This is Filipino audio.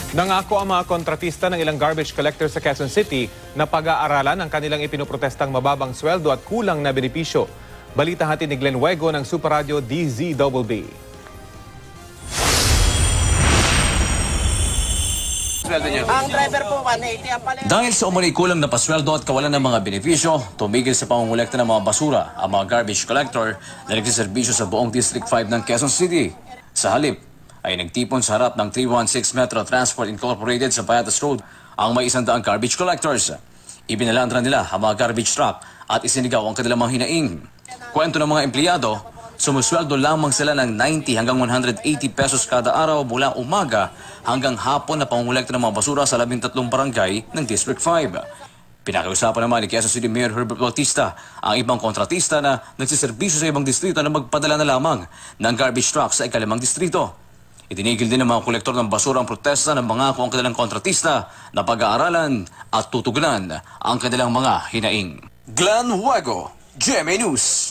Nangako ang mga kontratista ng ilang garbage collectors sa Quezon City na pag-aaralan ang kanilang ipinoprotestang mababang sweldo at kulang na benepisyo. Balita hatid ni Glenn Huego ng Super Radio DZBB. Ang driver po, 180 ang pala. Dahil sa umano'y kulang na pasweldo at kawalan ng mga benepisyo, tumigil sa pangungulekta ng mga basura ang mga garbage collector na nagsiservisyo sa buong District 5 ng Quezon City. Sa halip, ay nagtipon sa harap ng 316 Metro Transport Incorporated sa Payatas Road ang may 100 garbage collectors. Ibinalandra nila ang mga garbage truck at isinigaw ang kanilang mga hinaing. Kwento ng mga empleyado, sumusweldo lamang sila ng 90 hanggang 180 pesos kada araw mula umaga hanggang hapon na pangungulekta ng mga basura sa 13 barangay ng District 5. Pinakiusapan naman ni Quezon City Mayor Herbert Bautista ang ibang kontratista na nagsiservisyo sa ibang distrito na magpadala na lamang ng garbage truck sa ikalimang distrito. Itinigil din ng mga kolektor ng basura ang protesta ng mga kung kanilang kontratista na pag-aaralan at tutugunan ang kanilang mga hinaing. Glenn Huego, GMA News.